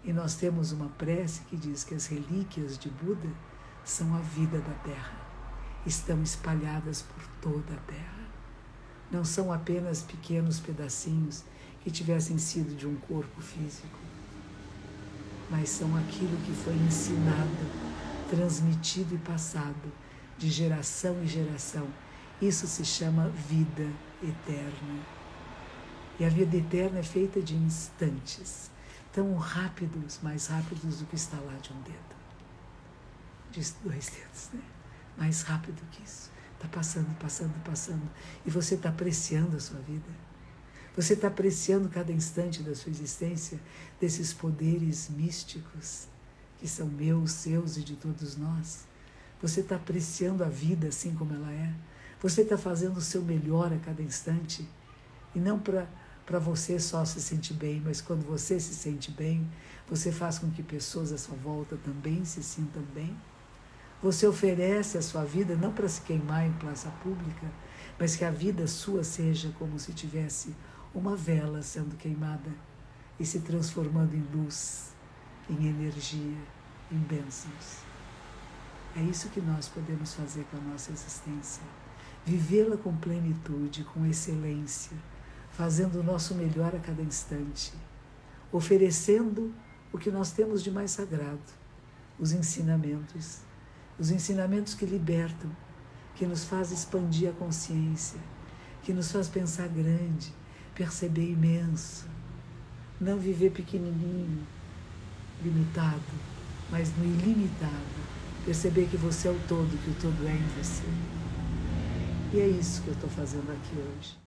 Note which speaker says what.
Speaker 1: E nós temos uma prece que diz que as relíquias de Buda são a vida da Terra. Estão espalhadas por toda a Terra. Não são apenas pequenos pedacinhos que tivessem sido de um corpo físico, mas são aquilo que foi ensinado, transmitido e passado de geração em geração. Isso se chama vida eterna. E a vida eterna é feita de instantes, tão rápidos, mais rápidos do que está lá de um dedo. De 2 dedos, né? Mais rápido que isso. Está passando, passando, passando. E você está apreciando a sua vida. Você está apreciando cada instante da sua existência, desses poderes místicos que são meus, seus e de todos nós. Você está apreciando a vida assim como ela é. Você está fazendo o seu melhor a cada instante. E não para você só se sentir bem, mas quando você se sente bem, você faz com que pessoas à sua volta também se sintam bem. Você oferece a sua vida não para se queimar em praça pública, mas que a vida sua seja como se tivesse uma vela sendo queimada e se transformando em luz, em energia, em bênçãos. É isso que nós podemos fazer com a nossa existência. Vivê-la com plenitude, com excelência, fazendo o nosso melhor a cada instante, oferecendo o que nós temos de mais sagrado, os ensinamentos que libertam, que nos faz expandir a consciência, que nos faz pensar grande, perceber imenso, não viver pequenininho, limitado, mas no ilimitado, perceber que você é o todo, que o todo é em você. E é isso que eu estou fazendo aqui hoje.